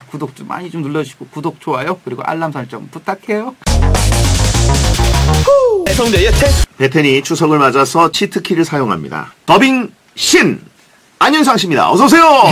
구독 좀 많이 좀 눌러주시고 구독, 좋아요 그리고 알람 설정 부탁해요. 성대의 베텐이 추석을 맞아서 치트키를 사용합니다. 더빙 신 안윤상 씨입니다. 어서 오세요. 네,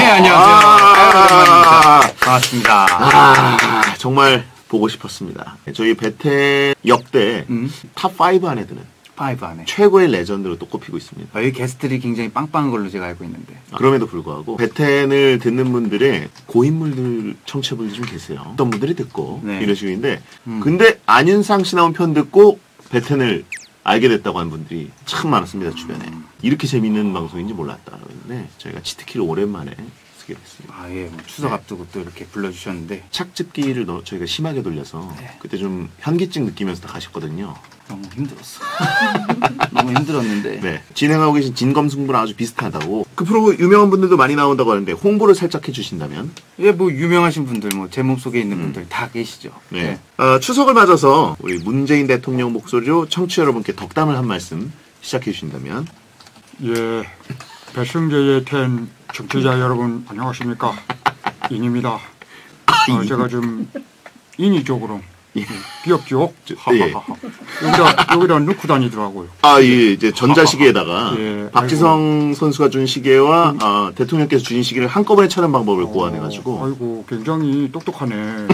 안녕하세요. 반갑습니다. 정말 보고 싶었습니다. 저희 베텐 역대 탑5 안에 드는 5 안에 최고의 레전드로 또 꼽히고 있습니다. 여기 게스트들이 굉장히 빵빵한 걸로 제가 알고 있는데. 그럼에도 불구하고 베텐을 듣는 분들의 고인물들 청취자분들이 좀 계세요. 어떤 분들이 듣고 네. 이런 식인데 근데 안윤상 씨 나온 편 듣고 베텐을 알게 됐다고 하는 분들이 참 많았습니다. 주변에. 이렇게 재밌는 방송인지 몰랐다. 그런데 저희가 치트키를 오랜만에 쓰게 됐습니다. 아, 예. 뭐 추석 앞두고 또 이렇게 불러주셨는데 착즙기를 저희가 심하게 돌려서 그때 좀 현기증 느끼면서 다 가셨거든요. 너무 힘들었어. 너무 힘들었는데. 네. 진행하고 계신 진검승부랑 아주 비슷하다고. 그 프로 유명한 분들도 많이 나온다고 하는데 홍보를 살짝 해주신다면? 예, 뭐 유명하신 분들, 뭐 제 몸속에 있는 분들 다 계시죠. 네. 추석을 맞아서 우리 문재인 대통령 목소리로 청취자 여러분께 덕담을 한 말씀 시작해 주신다면? 예, 배승재의 텐 청취자 여러분 안녕하십니까? 인입니다. 제가 좀 인위적으로 귀엽죠? 하하하하. 여기다 넣고 다니더라고요. 아, 예, 이제 전자시계에다가 예, 박지성 선수가 준 시계와 대통령께서 주신 시계를 한꺼번에 차는 방법을 고안해가지고. 아이고, 굉장히 똑똑하네.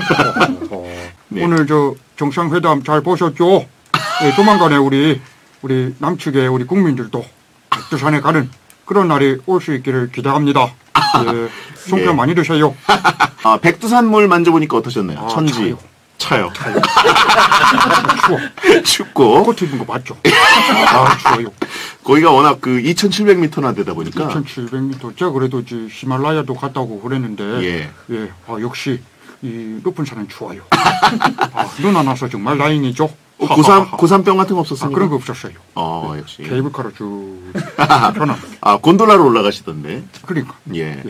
네. 오늘 저 정상회담 잘 보셨죠? 예, 조만간에 우리 남측의 우리 국민들도 백두산에 가는 그런 날이 올 수 있기를 기대합니다. 예, 송편 네. 많이 드세요. 백두산물 만져보니까 어떠셨나요? 천지. 차요. 추워. 춥고. 코트 입은 거 맞죠? 아, 추워요. 거기가 워낙 그 2,700m나 되다 보니까. 2,700m. 제가 그래도 이제 히말라야도 갔다 오고 그랬는데. 예. 역시 이 높은 산은 추워요. 눈 안 와서 정말 다행이죠. 고산병 같은 거 없었습니까? 그런 거 없었어요. 역시. 케이블카로 쭉 편안. 곤돌라로 올라가시던데. 그러니까. 예.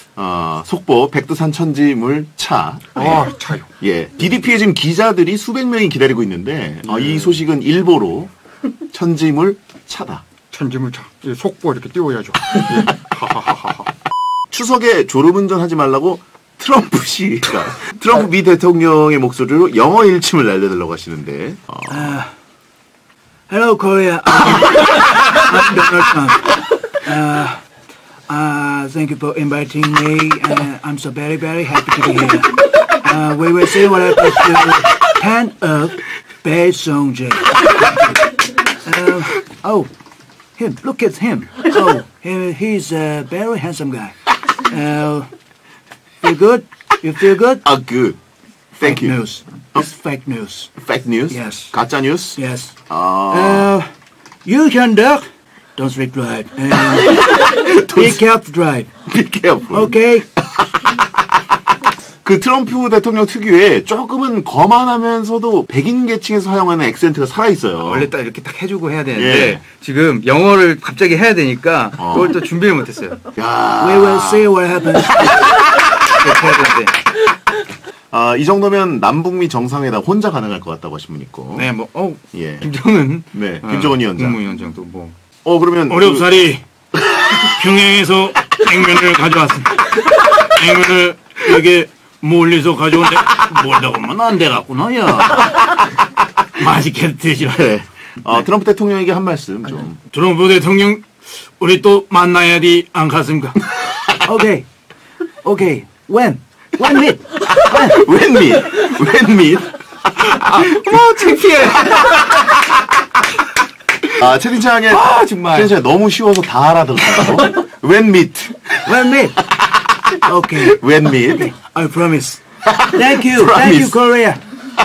속보 백두산 천지물 차. 차요. 예. DDP에 지금 기자들이 수백 명이 기다리고 있는데 이 소식은 일보로 천지물 차다. 천지물 차. 예, 속보 이렇게 띄워야죠. 예. 하하하하. 추석에 졸음운전 하지 말라고 트럼프 미 대통령의 목소리로 영어 일침을 날려달라고 하시는데. Hello, Korea. I'm Donald Trump. Thank you for inviting me. I'm so very, very happy to be here. We will see what happens to Pan of Baesongjae. Him. Look at him. He's a very handsome guy. Feel good? You feel good? Good. Thank Fake you. news. It's fake news. Fake news? Yes. 가짜 뉴스? Yes. You Hyundai, don't speak drive. Be careful drive. Be careful. Okay? 그 트럼프 대통령 특유의 조금은 거만하면서도 백인 계층에서 사용하는 액센트가 살아있어요. 원래 딱 이렇게 딱 해주고 해야 되는데 예. 지금 영어를 갑자기 해야 되니까 그걸 또 준비를 못했어요. 야. We will see what happens. 이렇게 해야 되는데. 이 정도면 남북미 정상회담 혼자 가능할 것 같다고 하신 분 있고. 네, 뭐 예. 김정은, 네, 김정은 위원장. 국무위원장도 뭐. 그러면 어렵사리 평양에서 냉면을 가져왔습니다. 냉면을 이렇게 멀리서 가져온데 멀다고 하면 안 돼갖구나, 야. 맛있게 드시라. 네. 트럼프 대통령에게 한 말씀 좀. 트럼프 대통령 우리 또 만나야 돼 않겠습니까? Okay. When meet? When meet? 창피해. 채팅창에 정말. 채팅창에 너무 쉬워서 다 알아들었다고. When meet? Okay. When meet? I promise. Thank you. Promise. Thank you, Korea.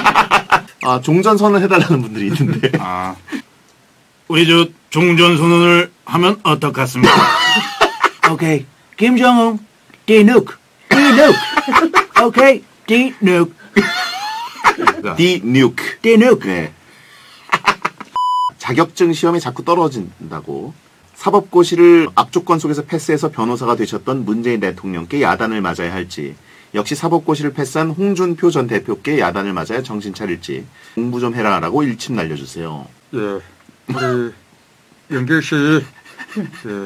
종전선언 해달라는 분들이 있는데. 우리 저 종전선언을 하면 어떻겠습니까? Okay. Kim Jong-un, D-Nuke. Okay, D-Nuke. D-Nuke. 네. 자격증 시험이 자꾸 떨어진다고 사법고시를 악조건 속에서 패스해서 변호사가 되셨던 문재인 대통령께 야단을 맞아야 할지, 역시 사법고시를 패스한 홍준표 전 대표께 야단을 맞아야 정신 차릴지 공부 좀 해라라고 일침 날려주세요. 예, 우리 영길 씨,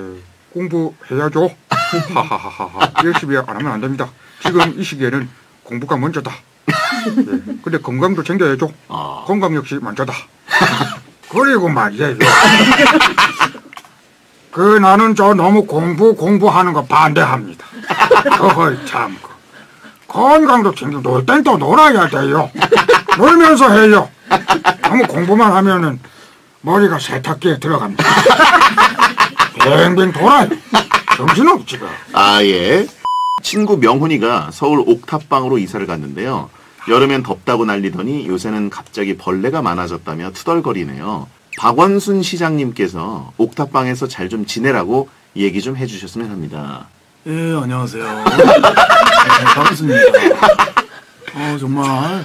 공부해야죠. 하하하하. 열심히 안 하면 안 됩니다. 지금 이 시기에는 공부가 먼저다. 근데 건강도 챙겨야죠. 건강 역시 먼저다. 그리고 말이에요. 나는 너무 공부하는 거 반대합니다. 참. 건강도 챙겨 놀 땐 또 놀아야 돼요. 놀면서 해요. 너무 공부만 하면은 머리가 세탁기에 들어갑니다. 뱅뱅 돌아요. 정신없지가. 예. 친구 명훈이가 서울 옥탑방으로 이사를 갔는데요. 여름엔 덥다고 난리더니 요새는 갑자기 벌레가 많아졌다며 투덜거리네요. 박원순 시장님께서 옥탑방에서 잘 좀 지내라고 얘기 좀 해주셨으면 합니다. 예, 안녕하세요. 박원순입니다. 정말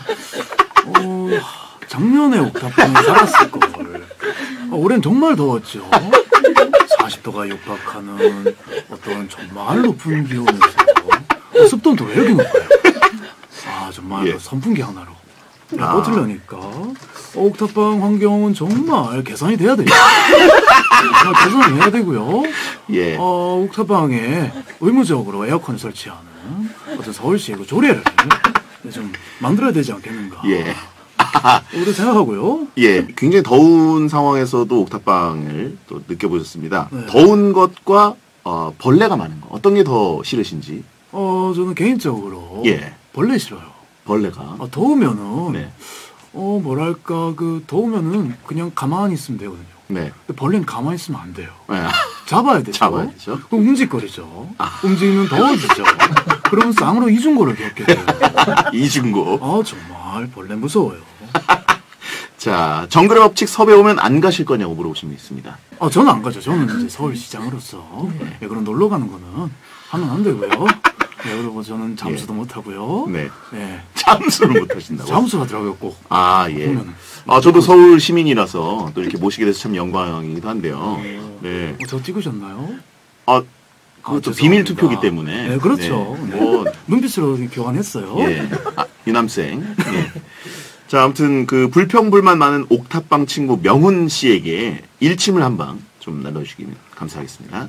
작년에 옥탑방에 살았을걸. 올해는 정말 더웠죠. 40도가 육박하는 어떤 정말 높은 기온에서 습도는 왜 이렇게 높아요? 정말 그 선풍기 하나로 버틸려니까 옥탑방 환경은 정말 개선이 돼야 돼요. 개선을 해야 되고요. 옥탑방에 의무적으로 에어컨을 설치하는 어떤 서울시의 그 조례를 좀 만들어야 되지 않겠는가. 우리 생각하고요. 굉장히 더운 상황에서도 옥탑방을 또 느껴보셨습니다. 더운 것과 벌레가 많은 거 어떤 게 더 싫으신지? 저는 개인적으로 벌레 싫어요. 벌레가 더우면은 뭐랄까 더우면은 그냥 가만히 있으면 되거든요. 근데 벌레는 가만히 있으면 안 돼요. 잡아야 되죠. 그럼 움직거리죠. 움직이면 더워지죠. 그러면 쌍으로 이중고를 겪게 돼요. 이중고. 정말 벌레 무서워요. 자, 정글의 법칙 섭외 오면 안 가실 거냐고 물어보신 분 있습니다. 저는 안 가죠. 저는 이제 서울시장으로서 그런 놀러 가는 거는 하면 안 되고요. 그리고 저는 잠수도 못 하고요. 잠수를 못 하신다고? 잠수 하더라고요, 꼭. 저도 서울 시민이라서 또 이렇게 모시게 돼서 참 영광이기도 한데요. 저 찍으셨나요? 그것도 비밀 투표기 때문에. 그렇죠. 눈빛으로 교환했어요. 유남생. 자, 아무튼 그 불평불만 많은 옥탑방 친구 명훈 씨에게 일침을 한 방 좀 날려주시면 감사하겠습니다.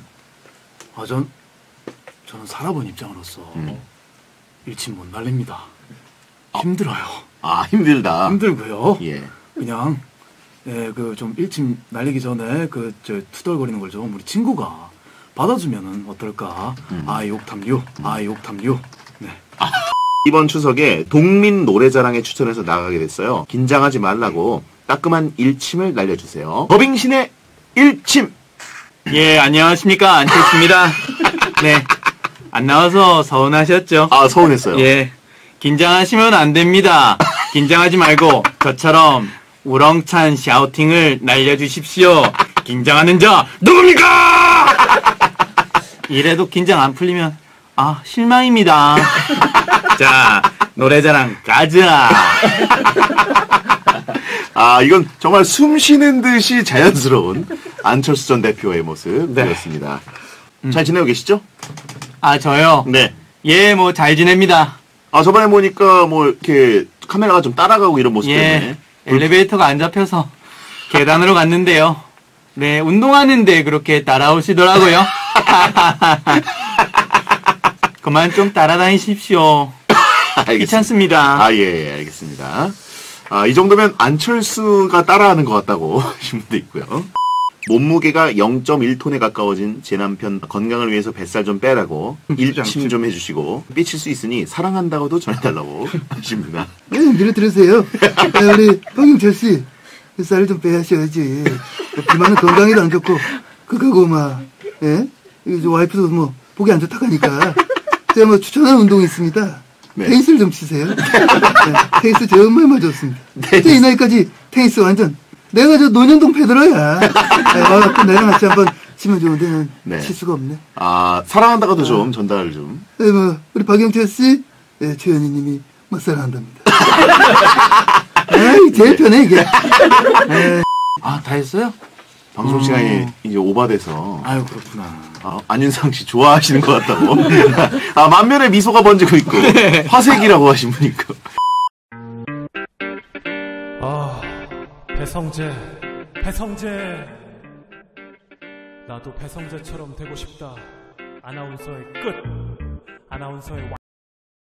저는 살아본 입장으로서 일침 못 날립니다. 힘들어요. 힘들다. 힘들고요. 그냥 좀 일침 날리기 전에 투덜거리는 걸 좀 우리 친구가 받아주면은 어떨까? 옥탑류. 이번 추석에 동민 노래자랑에 추천해서 나가게 됐어요. 긴장하지 말라고 따끔한 일침을 날려주세요. 더빙신의 일침. 안녕하십니까, 안철수입니다. 안 나와서 서운하셨죠? 서운했어요. 긴장하시면 안 됩니다. 긴장하지 말고 저처럼 우렁찬 샤우팅을 날려주십시오. 긴장하는 자 누굽니까? 이래도 긴장 안 풀리면 실망입니다. 자, 노래자랑 가자. 이건 정말 숨 쉬는 듯이 자연스러운 안철수 전 대표의 모습이었습니다. 잘 지내고 계시죠? 저요? 잘 지냅니다. 저번에 보니까 이렇게 카메라가 좀 따라가고 이런 모습 때문에. 엘리베이터가 안 잡혀서 계단으로 갔는데요. 운동하는데 그렇게 따라오시더라고요. 그만 좀 따라다니십시오. 귀찮습니다. 알겠습니다. 이 정도면 안철수가 따라하는 것 같다고 하신 분도 있고요. 몸무게가 0.1톤에 가까워진 제 남편 건강을 위해서 뱃살 좀 빼라고 일침 좀 해주시고 삐칠 수 있으니 사랑한다고도 전해달라고 하십니다. 밀어 들으세요. 우리 박영철 씨 뱃살을 좀 빼야셔야지. 비만은 건강에도 안 좋고 그거고 와이프도 보기 안 좋다고 하니까 제가 추천하는 운동이 있습니다. 테니스를 좀 치세요. 테니스 정말 좋습니다. 제 이 나이까지 테니스 완전 내가 노년동 페더러야. 또 내랑 같이 한번 치면 좋은데 난 칠 수가 없네. 사랑한다고도 좀 전달을 좀. 우리 박영철 씨, 최현희 님이 사랑한답니다. 제일 편해 이게. 다 했어요? 방송 시간이 이제 오바돼서. 그렇구나. 안윤상 씨 좋아하시는 것 같다고. 만면에 미소가 번지고 있고 화색이라고 하신 분이 있고. 배성재 나도 배성재처럼 되고 싶다. 아나운서의 끝, 아나운서의